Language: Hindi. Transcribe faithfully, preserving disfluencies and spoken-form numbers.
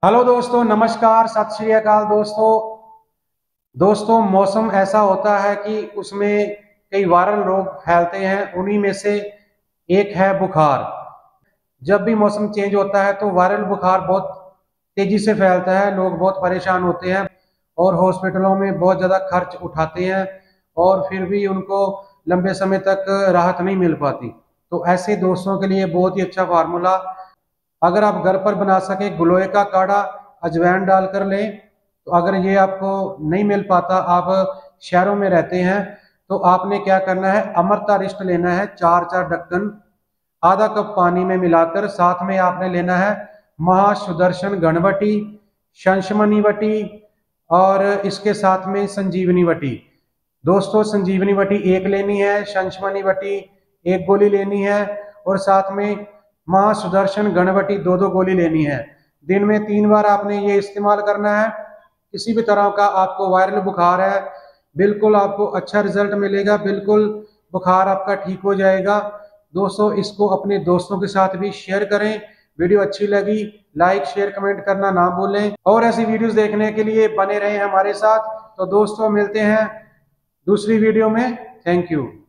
हेलो दोस्तों, नमस्कार, सत श्री अकाल। दोस्तों दोस्तों मौसम ऐसा होता है कि उसमें कई वायरल रोग फैलते हैं। उन्हीं में से एक है बुखार। जब भी मौसम चेंज होता है तो वायरल बुखार बहुत तेजी से फैलता है। लोग बहुत परेशान होते हैं और हॉस्पिटलों में बहुत ज़्यादा खर्च उठाते हैं और फिर भी उनको लंबे समय तक राहत नहीं मिल पाती। तो ऐसे दोस्तों के लिए बहुत ही अच्छा फार्मूला, अगर आप घर पर बना सके, गिलोय का काढ़ा अजवाइन डालकर लें। तो अगर ये आपको नहीं मिल पाता, आप शहरों में रहते हैं, तो आपने क्या करना है, अमृतारिष्ट लेना है, चार चार ढक्कन आधा कप पानी में मिलाकर। साथ में आपने लेना है महासुदर्शन घनवटी, शंशमनी वटी और इसके साथ में संजीवनी वटी। दोस्तों संजीवनी वटी एक लेनी है, शंशमनी वटी एक गोली लेनी है और साथ में मां सुदर्शन गणवटी दो दो गोली लेनी है। दिन में तीन बार आपने ये इस्तेमाल करना है। किसी भी तरह का आपको वायरल बुखार है, बिल्कुल आपको अच्छा रिजल्ट मिलेगा, बिल्कुल बुखार आपका ठीक हो जाएगा। दोस्तों इसको अपने दोस्तों के साथ भी शेयर करें। वीडियो अच्छी लगी लाइक शेयर कमेंट करना ना भूलें और ऐसी वीडियोस देखने के लिए बने रहें हमारे साथ। तो दोस्तों मिलते हैं दूसरी वीडियो में। Thank you.